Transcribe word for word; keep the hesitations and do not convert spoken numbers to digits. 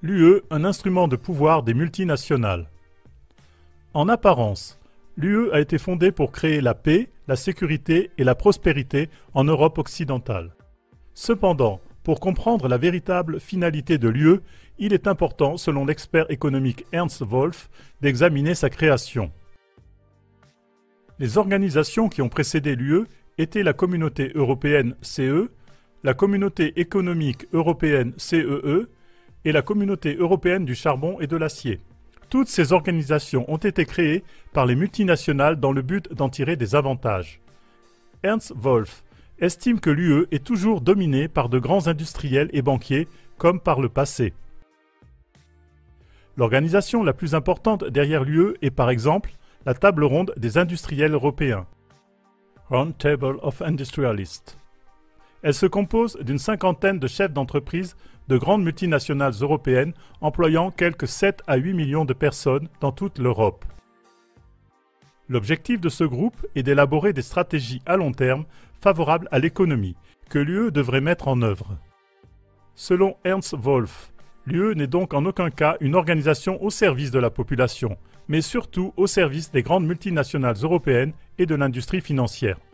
L'U E, un instrument de pouvoir des multinationales. En apparence, l'U E a été fondée pour créer la paix, la sécurité et la prospérité en Europe occidentale. Cependant, pour comprendre la véritable finalité de l'U E, il est important, selon l'expert économique Ernst Wolf, d'examiner sa création. Les organisations qui ont précédé l'U E étaient la Communauté européenne C E, la Communauté économique européenne C E E et la Communauté européenne du charbon et de l'acier. Toutes ces organisations ont été créées par les multinationales dans le but d'en tirer des avantages. Ernst Wolf estime que l'U E est toujours dominée par de grands industriels et banquiers, comme par le passé. L'organisation la plus importante derrière l'U E est par exemple la Table ronde des industriels européens, Round Table of Industrialists. Elle se compose d'une cinquantaine de chefs d'entreprise de grandes multinationales européennes employant quelques sept à huit millions de personnes dans toute l'Europe. L'objectif de ce groupe est d'élaborer des stratégies à long terme favorables à l'économie que l'U E devrait mettre en œuvre. Selon Ernst Wolf, l'U E n'est donc en aucun cas une organisation au service de la population, mais surtout au service des grandes multinationales européennes et de l'industrie financière.